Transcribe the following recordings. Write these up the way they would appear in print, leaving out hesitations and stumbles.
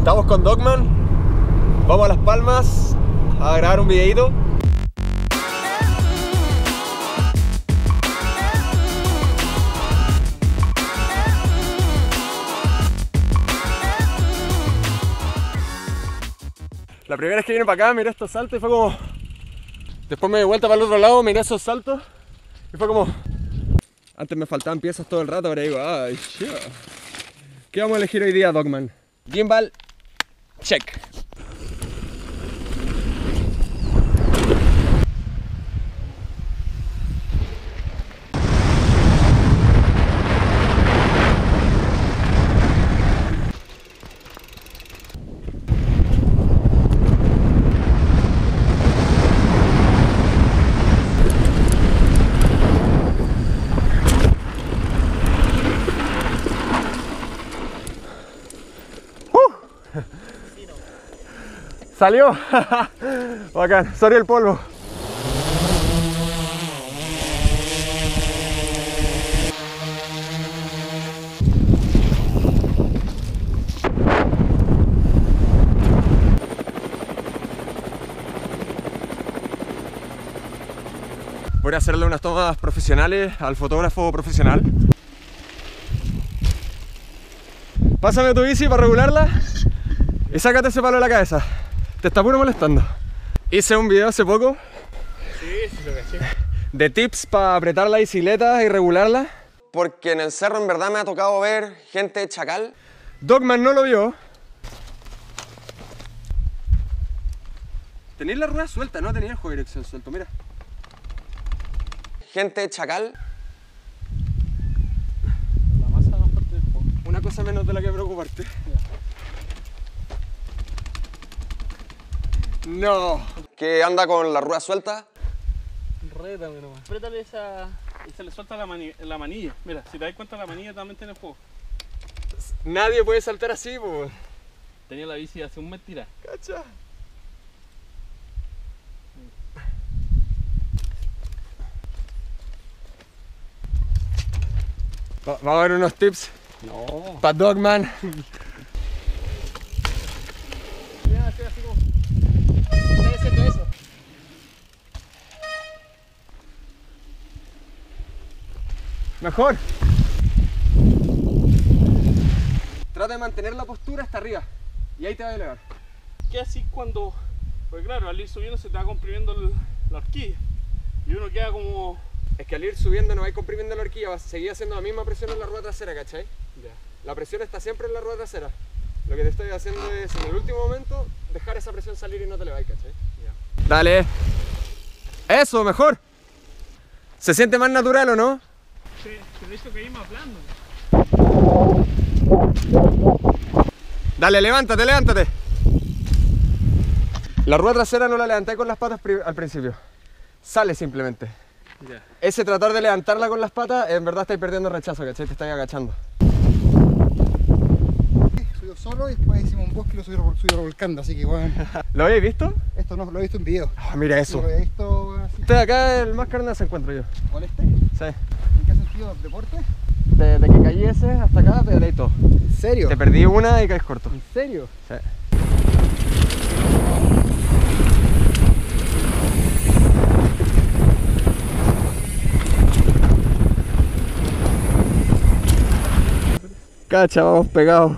Estamos con Dogman. Vamos a Las Palmas a grabar un videito. La primera vez que vine para acá miré estos saltos y fue como... Después me di vuelta para el otro lado, miré esos saltos y fue como... Antes me faltaban piezas todo el rato, ahora digo, ay, shit. ¿Qué vamos a elegir hoy día, Dogman? Gimbal, check. Salió. Bacán, sorry el polvo. Voy a hacerle unas tomas profesionales al fotógrafo profesional. Pásame tu bici para regularla y sácate ese palo de la cabeza. Te está puro molestando. Hice un video hace poco de tips para apretar la bicicleta y regularla, porque en el cerro en verdad me ha tocado ver gente chacal. Dogman no lo vio. Tenéis la rueda suelta, no tenéis el juego de dirección suelto, mira. Gente chacal. La masa más fuerte del juego. Una cosa menos de la que preocuparte. No. ¿Que anda con la rueda suelta? Rétame nomás. Apriétale esa y se le suelta la manilla. Mira, si te das cuenta la manilla también tiene fuego. Nadie puede saltar así, pues. Tenía la bici hace un mes tirada. Cacha. Vamos a ver unos tips. No. Para Dogman. Así como... Estoy haciendo eso. Mejor. Trata de mantener la postura hasta arriba y ahí te va a elevar. ¿Qué así cuando...? Porque claro, al ir subiendo se te va comprimiendo la horquilla y uno queda como... Es que al ir subiendo no va a ir comprimiendo la horquilla, vas a seguir haciendo la misma presión en la rueda trasera, ¿cachai? Ya. La presión está siempre en la rueda trasera. Lo que te estoy haciendo es, en el último momento, dejar esa presión salir y no te le vayas, ¿cachai? Ya. Dale. Eso, mejor. ¿Se siente más natural o no? Sí, pero esto que ir más blando. Dale, levántate, levántate. La rueda trasera no la levanté con las patas al principio. Sale simplemente. Ya. Ese tratar de levantarla con las patas, en verdad estáis perdiendo rechazo, ¿cachai? Te estáis agachando. Subió solo y después hicimos un bosque y lo subí revolcando, así que bueno. ¿Lo habéis visto? Esto no lo he visto en video. Ah, mira eso. No lo había visto así. Este de acá es el más carnazo encuentro yo. ¿Cuál este? Sí. ¿En qué sentido? ¿Deporte? De que caí ese hasta acá, pedaleé todo. ¿En serio? Te perdí una y caes corto. ¿En serio? Sí. Cacha, vamos pegados.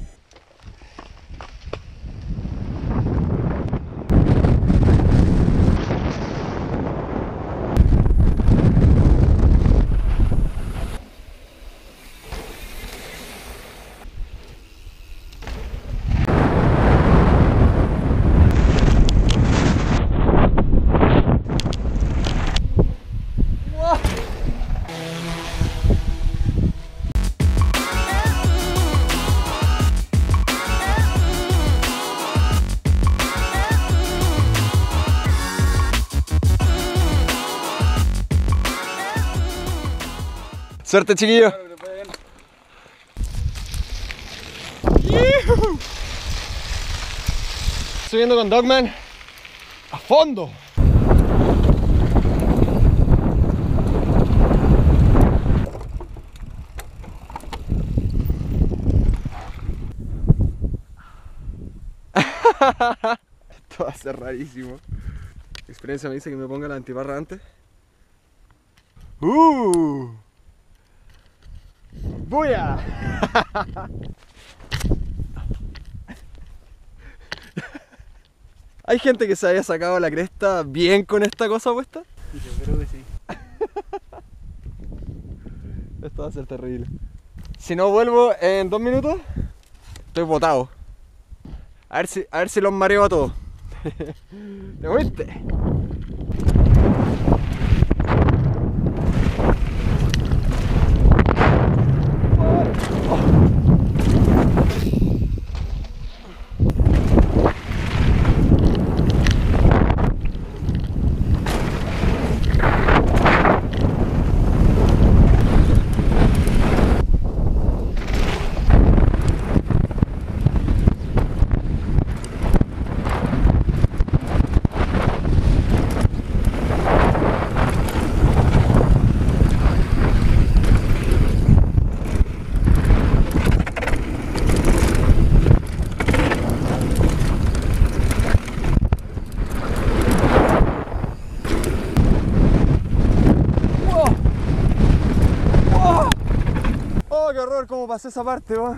Suerte, chiquillo. Subiendo con Dogman a fondo. Esto va a ser rarísimo. Mi experiencia me dice que me ponga la antiparra antes. ¡Buya! ¿Hay gente que se haya sacado la cresta bien con esta cosa puesta? Yo creo que sí. Esto va a ser terrible. Si no vuelvo en 2 minutos, estoy botado. A ver si los mareo a todos. ¿Te fuiste? ¡Qué horror! ¿Cómo pasé esa parte, va?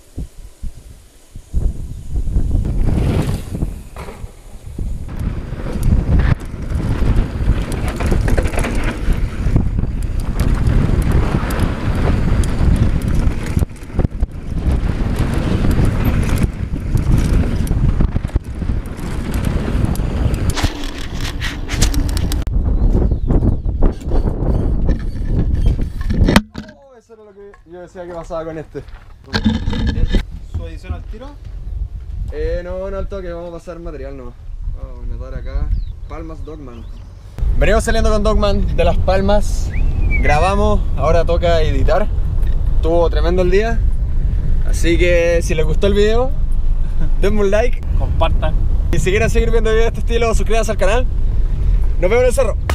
Eso era lo que yo decía que pasaba con este. ¿Su adición al tiro? No al toque, vamos a pasar material no. Vamos a notar acá. Palmas Dogman. Venimos saliendo con Dogman de Las Palmas. Grabamos, ahora toca editar. Estuvo tremendo el día. Así que si les gustó el video, denme un like. Compartan. Y si quieren seguir viendo videos de este estilo, suscríbanse al canal. Nos vemos en el cerro.